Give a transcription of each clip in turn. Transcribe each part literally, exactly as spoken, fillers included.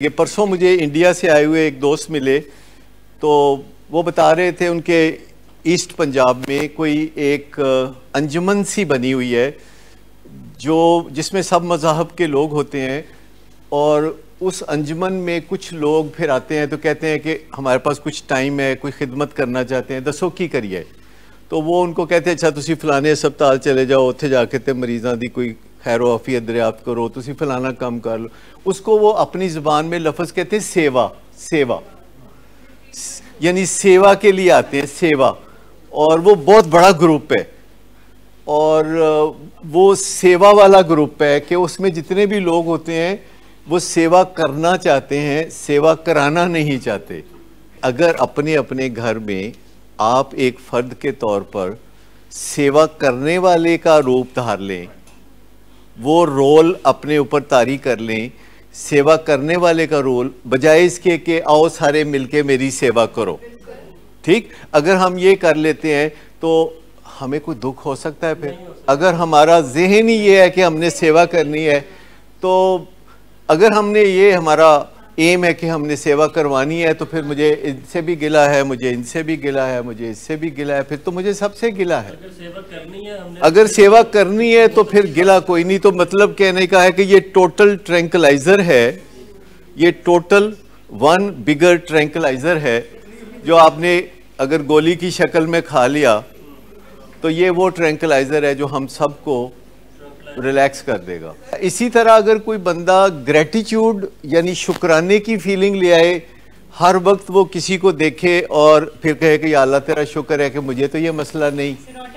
ये परसों मुझे इंडिया से आए हुए एक दोस्त मिले, तो वो बता रहे थे उनके ईस्ट पंजाब में कोई एक अंजुमन सी बनी हुई है जो जिसमें सब मज़हब के लोग होते हैं, और उस अंजुमन में कुछ लोग फिर आते हैं तो कहते हैं कि हमारे पास कुछ टाइम है, कोई खिदमत करना चाहते हैं, दसो की करिए। तो वो उनको कहते हैं अच्छा तुसी फलाने अस्पताल चले जाओ, उत्थे जाके ते मरीज़ां दी कोई खैर आफियत दरियाफ्त करो, तुसी फलाना काम कर लो। उसको वो अपनी ज़बान में लफ्ज़ कहते हैं सेवा, सेवा यानी सेवा के लिए आते हैं, सेवा। और वो बहुत बड़ा ग्रुप है और वो सेवा वाला ग्रुप है कि उसमें जितने भी लोग होते हैं वो सेवा करना चाहते हैं, सेवा कराना नहीं चाहते। अगर अपने अपने घर में आप एक फ़र्द के तौर पर सेवा करने वाले का रूप धार लें, वो रोल अपने ऊपर तारी कर लें, सेवा करने वाले का रोल, बजाय इसके कि आओ सारे मिलके मेरी सेवा करो, ठीक। अगर हम ये कर लेते हैं तो हमें कोई दुख हो सकता है फिर? अगर हमारा जहन ही ये है कि हमने सेवा करनी है, तो अगर हमने ये हमारा एम है कि हमने सेवा करवानी है, तो फिर मुझे इनसे भी गिला है, मुझे इनसे भी गिला है, मुझे इससे भी गिला है, फिर तो मुझे सबसे गिला है। अगर सेवा करनी है हमने अगर सेवा करनी है तो फिर गिला कोई नहीं। तो मतलब कहने का है कि ये टोटल ट्रैंक्विलाइजर है, ये टोटल वन बिगर ट्रैंक्विलाइजर है जो आपने अगर गोली की शक्ल में खा लिया तो ये वो ट्रैंक्विलाइजर है जो हम सबको रिलैक्स कर देगा। इसी तरह अगर कोई बंदा ग्रेटिट्यूड यानी शुक्राने की फीलिंग ले आए, हर वक्त वो किसी को देखे और फिर कहे कि या अल्लाह तेरा शुक्र है कि मुझे तो ये मसला नहीं,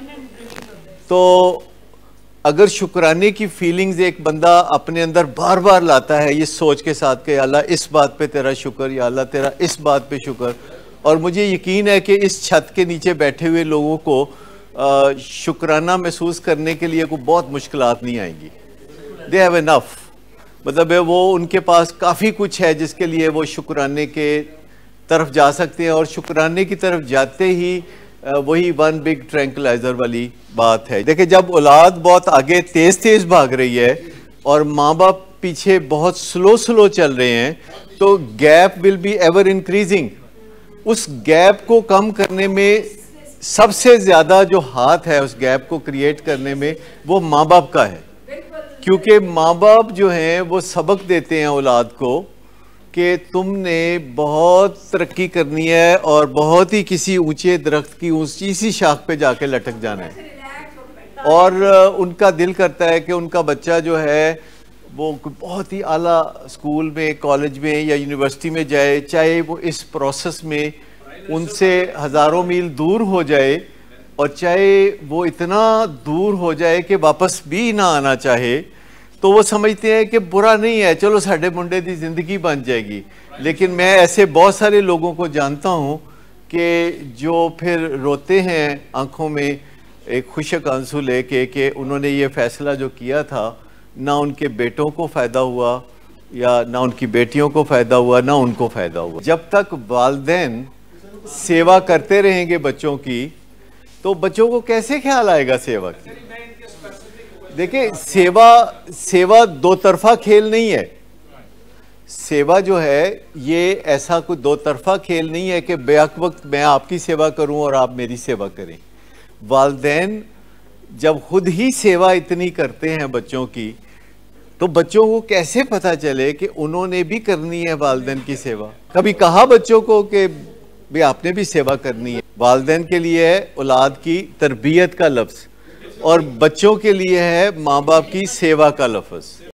तो अगर शुक्राने की फीलिंग्स एक बंदा अपने अंदर बार बार लाता है ये सोच के साथ कि या अल्लाह इस बात पे तेरा शुक्र, या अल्लाह तेरा इस बात पे शुक्र, और मुझे यकीन है कि इस छत के नीचे बैठे हुए लोगों को आ, शुक्राना महसूस करने के लिए कोई बहुत मुश्किलात नहीं आएंगी। दे हैव इनफ, मतलब है वो उनके पास काफ़ी कुछ है जिसके लिए वो शुक्राने के तरफ जा सकते हैं, और शुक्राने की तरफ जाते ही आ, वही वन बिग ट्रैंक्विलाइजर वाली बात है। देखिए जब औलाद बहुत आगे तेज़ तेज़ भाग रही है और माँ बाप पीछे बहुत स्लो स्लो चल रहे हैं, तो gap will be ever increasing. उस गैप को कम करने में सबसे ज़्यादा जो हाथ है उस गैप को क्रिएट करने में वो माँ बाप का है, क्योंकि माँ बाप जो हैं वो सबक देते हैं औलाद को कि तुमने बहुत तरक्की करनी है और बहुत ही किसी ऊंचे दरख्त की ऊंची सी शाख पे जाके लटक जाना है। और उनका दिल करता है कि उनका बच्चा जो है वो बहुत ही आला स्कूल में, कॉलेज में या यूनिवर्सिटी में जाए, चाहे वो इस प्रोसेस में उनसे हज़ारों मील दूर हो जाए और चाहे वो इतना दूर हो जाए कि वापस भी ना आना चाहे, तो वो समझते हैं कि बुरा नहीं है, चलो साढ़े मुंडे की ज़िंदगी बन जाएगी। लेकिन मैं ऐसे बहुत सारे लोगों को जानता हूँ कि जो फिर रोते हैं आँखों में एक खुशक आंसू लेके कि उन्होंने ये फ़ैसला जो किया था, ना उनके बेटों को फ़ायदा हुआ या ना उनकी बेटियों को फ़ायदा हुआ, ना उनको फ़ायदा हुआ। जब तक वालिदैन सेवा करते रहेंगे बच्चों की, तो बच्चों को कैसे ख्याल आएगा सेवा की? देखिए सेवा सेवा दो तरफा खेल नहीं है। सेवा जो है ये ऐसा कोई दो तरफा खेल नहीं है कि बेहक वक्त मैं आपकी सेवा करूं और आप मेरी सेवा करें। वालिदैन जब खुद ही सेवा इतनी करते हैं बच्चों की, तो बच्चों को कैसे पता चले कि उन्होंने भी करनी है वालिदैन की सेवा? कभी कहा बच्चों को कि भी आपने भी सेवा करनी है? वालिदैन के लिए है औलाद की तरबियत का लफ्ज़ और बच्चों के लिए है माँ बाप की सेवा का लफ्ज़।